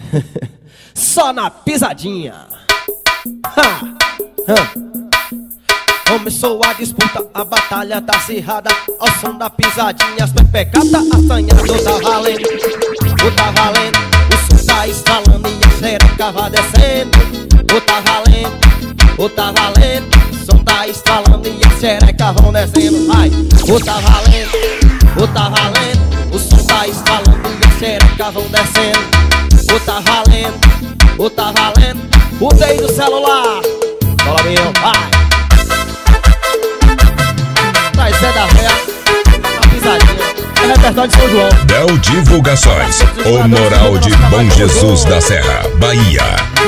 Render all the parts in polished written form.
Só na pisadinha. Começou a disputa, a batalha tá acirrada. Ao som da pisadinha, as pepecata assanhando. Tá valendo, tá valendo. O som tá estalando e a xereca vai descendo. Tá valendo, tá valendo. O som tá estalando e a xereca vão descendo. Vai, tá valendo, tá valendo. O som tá estalando e a xereca vão descendo. Tá valendo, tá valendo. Botei no celular. Fala meu, vai. Traz Zé da Véia, a pisadinha. É repertório de São João. Del Divulgações, o Moral de Bom Jesus da Serra, Bahia.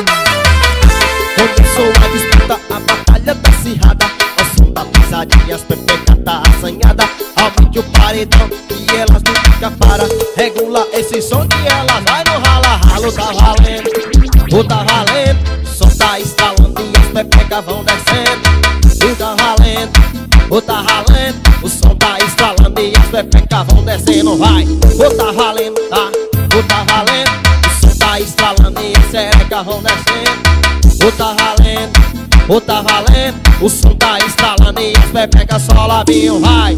Começou a disputa, a batalha tá acirrada. Ao som da pisadinha, as pepecas tá assanhada. Aumente o paredão e elas não ficam para. Regula esse som que elas vai no rala-ralo. Tá valendo, tá valendo. O som tá estalando e as pepecas vão descendo. Tá valendo, tá valendo. O som tá estalando e as pepecas vão descendo. Vai, tá valendo, tá valendo. O som tá estalando e as xerecas vão descendo. Tá valendo, tá valendo. O som tá estalando e as pepecas só lavinho. Vai.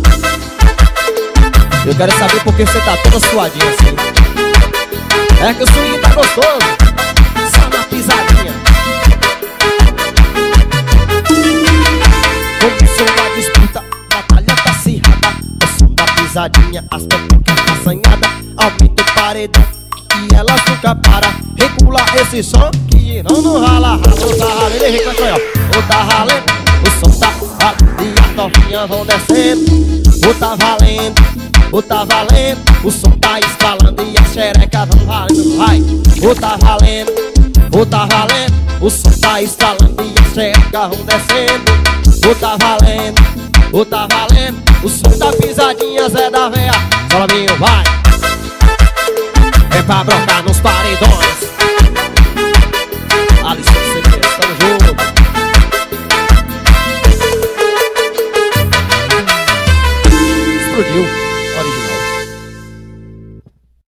Eu quero saber por que você tá toda suadinha assim. É que o swing tá gostoso. Só na pisadinha. Começou a disputa, a batalha tá acirrada. O som da pisadinha, as pepecas tá assanhada. Aumenta o paredão e elas nunca para. Regula esse som que não rala. Tá ralando, ele reclama, tá ralando. O som tá ralando e as novinhas vão descendo. Tá valendo, tá valendo. O som tá estalando e a xereca vão valendo. Vai, tá valendo, tá valendo. O som tá estalando e a xereca vão descendo. Tá valendo, tá valendo. O som da pisadinha, Zé da Véia. Fala meu, vai. É pra brotar nos paredões. Alisson CD, tamo junto. Explodiu.